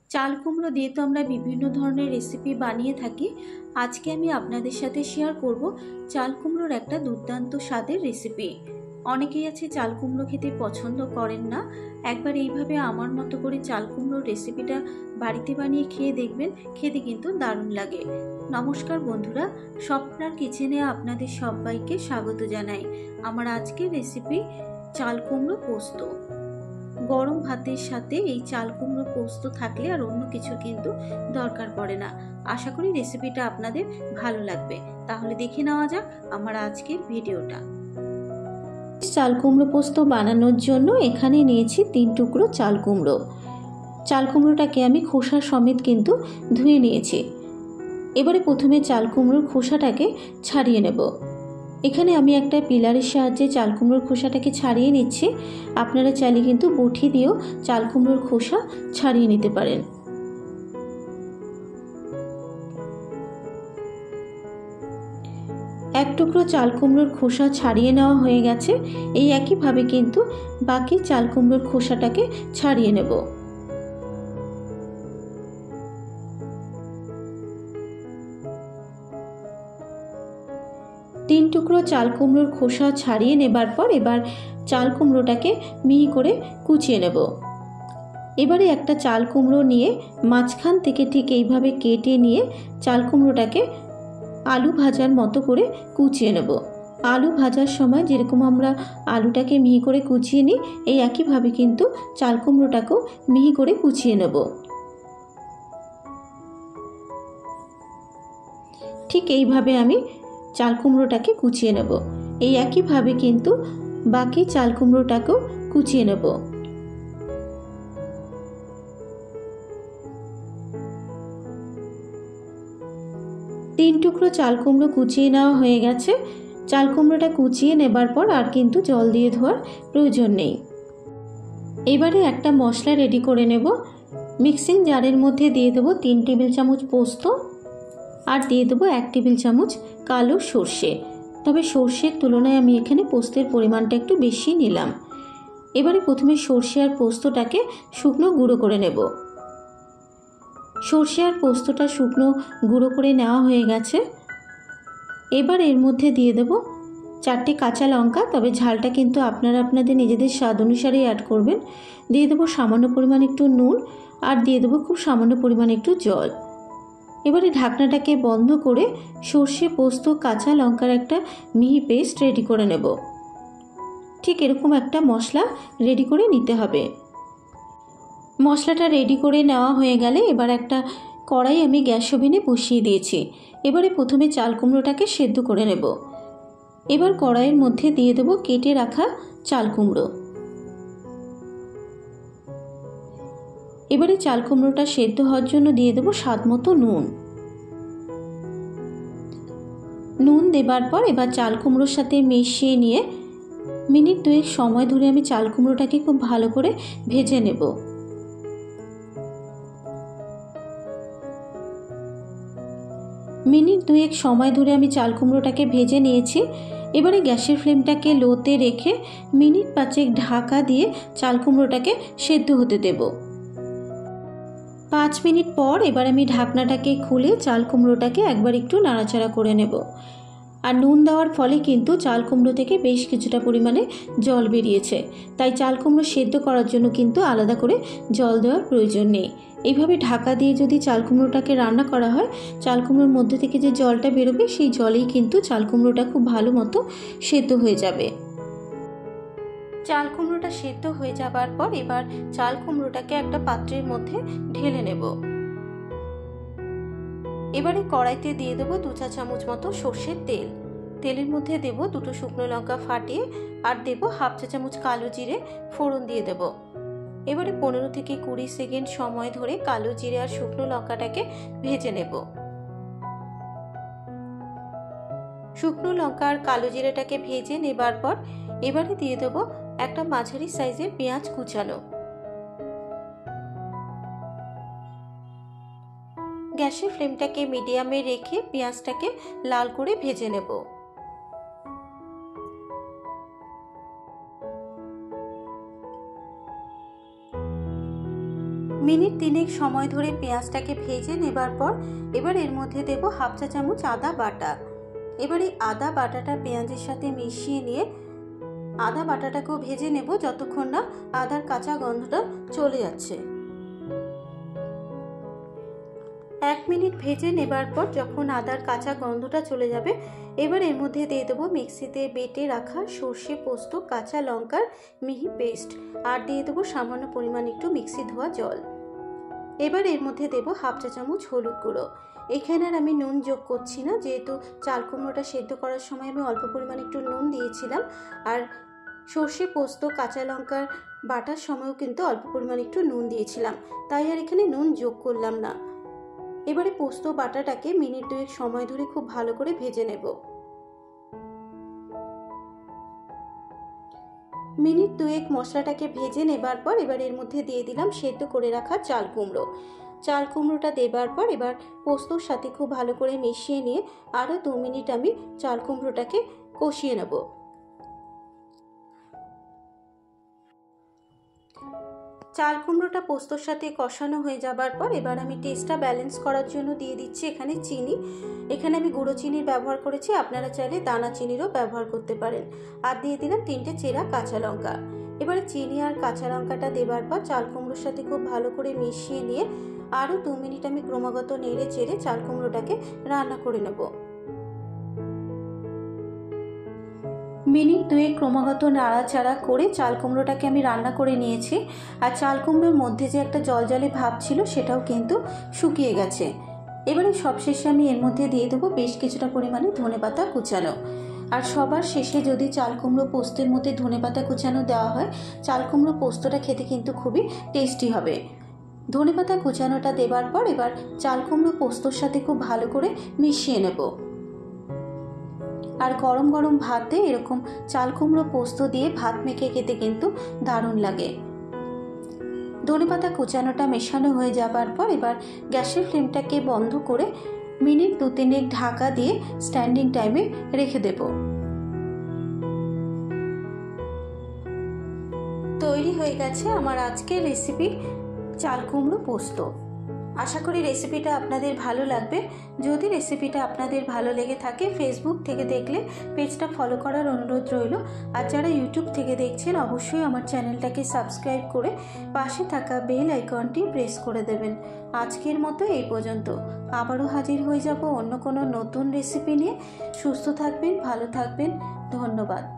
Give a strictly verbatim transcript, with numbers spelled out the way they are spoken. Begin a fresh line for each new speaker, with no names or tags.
চাল কুমড়ো দিয়ে তো আমরা বিভিন্ন ধরনের রেসিপি বানিয়ে থাকি। আজকে আমি আপনাদের সাথে শেয়ার করব চাল কুমড়োর একটা দুর্দান্ত স্বাদের রেসিপি। অনেকেই আছে চাল কুমড়ো খেতে পছন্দ করেন না। একবার এইভাবে আমার মতো করে চাল কুমড়োর রেসিপিটা বাড়িতে বানিয়ে খেয়ে দেখবেন, খেতে কিন্তু দারুণ লাগে। নমস্কার বন্ধুরা, স্বপ্নার কিচেনে আপনাদের সবাইকে স্বাগত জানাই। আমার আজকের রেসিপি চাল কুমড়ো পোস্ত। গরম ভাতের সাথে এই চাল কুমড়ো পোস্ত থাকলে আর অন্য কিছু কিন্তু দরকার পড়ে না। আশা করি রেসিপিটা আপনাদের ভালো লাগবে। তাহলে দেখে নেওয়া যাক আমার আজকের ভিডিওটা। চাল কুমড়ো পোস্ত বানানোর জন্য এখানে নিয়েছি তিন টুকরো চাল কুমড়ো। চাল কুমড়োটাকে আমি খোসা সমেত কিন্তু ধুয়ে নিয়েছি। এবারে প্রথমে চাল কুমড়োর খোসাটাকে ছাড়িয়ে নেব। এখানে আমি একটা পিলারের সাহায্যে চাল কুমড়োর খোসাটাকে ছাড়িয়ে নিচ্ছি। আপনারা চাইলে কিন্তু বটি দিয়েও চাল কুমড়োর খোসা ছাড়িয়ে নিতে পারেন। এক টুকরো চাল কুমড়োর খোসা ছাড়িয়ে নেওয়া হয়ে গেছে। এই একইভাবে কিন্তু বাকি চাল কুমড়োর খোসাটাকে ছাড়িয়ে নেব। তিন টুকরো চাল কুমড়োর খোসা ছাড়িয়ে নেবার পর এবার চাল কুমড়োটাকে মিহি করে কুচিয়ে নেব। এবারে একটা চাল কুমড়ো নিয়ে মাঝখান থেকে ঠিক এইভাবে কেটে নিয়ে চাল কুমড়োটাকে আলু ভাজার মতো করে কুচিয়ে নেব। আলু ভাজার সময় যেরকম আমরা আলুটাকে মিহি করে কুচিয়ে নিই, এই একইভাবে কিন্তু চাল কুমড়োটাকেও মিহি করে কুচিয়ে নেব। ঠিক এইভাবে আমি চাল কুমড়োটাকে কুচিয়ে নেব। এই একইভাবে কিন্তু বাকি চাল কুমড়োটাকেও কুচিয়ে নেব। তিন টুকরো চাল কুমড়ো কুচিয়ে নেওয়া হয়ে গেছে। চাল কুমড়োটা কুচিয়ে নেবার পর আর কিন্তু জল দিয়ে ধোয়ার প্রয়োজন নেই। এবারে একটা মশলা রেডি করে নেব। মিক্সিং জারের মধ্যে দিয়ে দেবো তিন টেবিল চামচ পোস্ত আর দিয়ে দেবো এক টেবিল চামচ কালো সর্ষে। তবে সর্ষের তুলনায় আমি এখানে পোস্তের পরিমাণটা একটু বেশি নিলাম। এবারে প্রথমে সর্ষে আর পোস্তটাকে শুকনো গুঁড়ো করে নেব। সর্ষে আর পোস্তটা শুকনো গুঁড়ো করে নেওয়া হয়ে গেছে। এবার এর মধ্যে দিয়ে দেব চারটে কাঁচা লঙ্কা, তবে ঝালটা কিন্তু আপনারা আপনাদের নিজেদের স্বাদ অনুসারেই অ্যাড করবেন। দিয়ে দেবো সামান্য পরিমাণ একটু নুন আর দিয়ে দেবো খুব সামান্য পরিমাণ একটু জল। এবারে ঢাকনাটাকে বন্ধ করে সর্ষে পোস্ত কাঁচা লঙ্কার একটা মিহি পেস্ট রেডি করে নেব। ঠিক এরকম একটা মশলা রেডি করে নিতে হবে। মশলাটা রেডি করে নেওয়া হয়ে গেলে এবার একটা কড়াই আমি গ্যাস ওভেনে বসিয়ে দিয়েছি। এবারে প্রথমে চাল কুমড়োটাকে সেদ্ধ করে নেব। এবার কড়াইয়ের মধ্যে দিয়ে দেবো কেটে রাখা চাল কুমড়ো। এবারে চাল কুমড়োটা সেদ্ধ হওয়ার জন্য দিয়ে দেবো স্বাদ মতো নুন। নুন দেবার পর এবার চাল কুমড়োর সাথে মিশিয়ে নিয়ে মিনিট দুয়েক সময় ধরে আমি চাল কুমড়োটাকে খুব ভালো করে ভেজে নেব। মিনিট দুয়েক সময় ধরে আমি চাল কুমড়োটাকে ভেজে নিয়েছি। এবারে গ্যাসের ফ্লেমটাকে লোতে রেখে মিনিট পাঁচেক ঢাকা দিয়ে চাল কুমড়োটাকে সেদ্ধ হতে দেব। পাঁচ মিনিট পর এবার আমি ঢাকনাটাকে খুলে চাল কুমড়োটাকে একবার একটু নাড়াচাড়া করে নেব। আর নুন দেওয়ার ফলে কিন্তু চাল কুমড়ো থেকে বেশ কিছুটা পরিমাণে জল বেরিয়েছে, তাই চাল কুমড়ো সেদ্ধ করার জন্য কিন্তু আলাদা করে জল দেওয়ার প্রয়োজন নেই। এইভাবে ঢাকা দিয়ে যদি চাল কুমড়োটাকে রান্না করা হয়, চাল কুমড়োর মধ্যে থেকে যে জলটা বেরোবে সেই জলেই কিন্তু চাল কুমড়োটা খুব ভালো মতো সেদ্ধ হয়ে যাবে। চাল কুমড়োটা সেদ্ধ হয়ে যাবার পর এবার চাল কুমড়োটাকে একটা পাত্রের মধ্যে ঢেলে নেব। এবারে কড়াইতে দিয়ে দেবো দু চা চামচ মতো সর্ষের তেল। তেলের মধ্যে দেব দুটো শুকনো লঙ্কা ফাটিয়ে আর দেব হাফ চা চামচ কালো জিরে ফোড়ন দিয়ে দেব। এবারে পনেরো থেকে কুড়ি সেকেন্ড সময় ধরে কালো জিরে আর শুকনো লঙ্কাটাকে ভেজে নেব। শুকনো লঙ্কা আর কালো জিরেটাকে ভেজে নেবার পর এবারে দিয়ে দেব একটা মাঝারি সাইজের পেঁয়াজ কুচানো। গ্যাসের ফ্লেমটাকে মিডিয়ামে রেখে পেঁয়াজটাকে লাল করে ভেজে নেব। মিনিট তিনেক সময় ধরে পেঁয়াজটাকে ভেজে নেবার পর এবার এর মধ্যে দেব হাফ চা চামচ আদা বাটা। এবার এই আদা বাটাটা পেঁয়াজের সাথে মিশিয়ে নিয়ে আদা বাটাটাকেও ভেজে নেব যতক্ষণ না আদার কাঁচা গন্ধটা চলে যাচ্ছে। এক মিনিট ভেজে নেবার পর যখন আদার কাঁচা গন্ধটা চলে যাবে এবার এর মধ্যে দিয়ে দেবো মিক্সিতে বেটে রাখা সর্ষে পোস্ত কাঁচা লঙ্কার মিহি পেস্ট আর দিয়ে দেবো সামান্য পরিমাণ একটু মিক্সি ধোয়া জল। এবার এর মধ্যে দেবো হাফ চা চামচ হলুদ গুঁড়ো। এখানে আর আমি নুন যোগ করছি না, যেহেতু চাল কুমড়োটা সেদ্ধ করার সময় আমি অল্প পরিমাণ একটু নুন দিয়েছিলাম আর সর্ষে পোস্ত কাঁচা লঙ্কার বাটার সময়ও কিন্তু অল্প পরিমাণ একটু নুন দিয়েছিলাম, তাই আর এখানে নুন যোগ করলাম না। এবারে পোস্ত বাটাটাকে মিনিট দুয়েক সময় ধরে খুব ভালো করে ভেজে নেব। মিনিট দুয়েক মশলাটাকে ভেজে নেবার পর এবার এর মধ্যে দিয়ে দিলাম সেদ্ধ করে রাখা চাল কুমড়ো। চাল কুমড়োটা দেবার পর এবার পোস্তর সাথে খুব ভালো করে মিশিয়ে নিয়ে আরও দু মিনিট আমি চাল কুমড়োটাকে কষিয়ে নেব। চাল কুমড়োটা পোস্তর সাথে কষানো হয়ে যাবার পর এবার আমি টেস্টটা ব্যালেন্স করার জন্য দিয়ে দিচ্ছি এখানে চিনি। এখানে আমি গুঁড়ো চিনির ব্যবহার করেছি, আপনারা চাইলে দানা চিনিরও ব্যবহার করতে পারেন। আর দিয়ে দিলাম তিনটে চেরা কাঁচা লঙ্কা। এবারে চিনি আর কাঁচা লঙ্কাটা দেবার পর চাল কুমড়োর সাথে খুব ভালো করে মিশিয়ে নিয়ে আরও দু মিনিট আমি ক্রমাগত নেড়ে চেড়ে চাল কুমড়োটাকে রান্না করে নেব। মিনিট দুয়েক ক্রমাগত নাড়াচাড়া করে চাল কুমড়োটাকে আমি রান্না করে নিয়েছি আর চাল কুমড়োর মধ্যে যে একটা জলজলে ভাব ছিল সেটাও কিন্তু শুকিয়ে গেছে। এবারে সবশেষে আমি এর মধ্যে দিয়ে দেবো বেশ কিছুটা পরিমাণে ধনেপাতা কুচানো। আর সবার শেষে যদি চাল কুমড়ো পোস্তের মধ্যে ধনেপাতা কুচানো দেওয়া হয় চাল কুমড়ো পোস্তটা খেতে কিন্তু খুবই টেস্টি হবে। ধনেপাতা কুচানোটা দেবার পর এবার চাল কুমড়ো পোস্তর সাথে খুব ভালো করে মিশিয়ে নেব। আর গরম গরম ভাতে এরকম চাল কুমড়ো পোস্ত দিয়ে ভাত মেখে খেতে কিন্তু দারুণ লাগে। ধনেপাতা কুচানোটা মেশানো হয়ে যাবার পর এবার গ্যাসের ফ্লেমটাকে বন্ধ করে মিনিট দু তিনেক ঢাকা দিয়ে স্ট্যান্ডিং টাইমে রেখে দেব। তৈরি হয়ে গেছে আমার আজকের রেসিপি চাল কুমড়ো পোস্ত। আশা করি রেসিপিটা আপনাদের ভালো লাগবে। যদি রেসিপিটা আপনাদের ভালো লেগে থাকে ফেসবুক থেকে দেখলে পেজটা ফলো করার অনুরোধ রইল। আর যারা ইউটিউব থেকে দেখছেন অবশ্যই আমার চ্যানেলটাকে সাবস্ক্রাইব করে পাশে থাকা বেল আইকনটি প্রেস করে দেবেন। আজকের মতো এই পর্যন্ত, আবারও হাজির হয়ে যাব অন্য কোনো নতুন রেসিপি নিয়ে। সুস্থ থাকবেন, ভালো থাকবেন, ধন্যবাদ।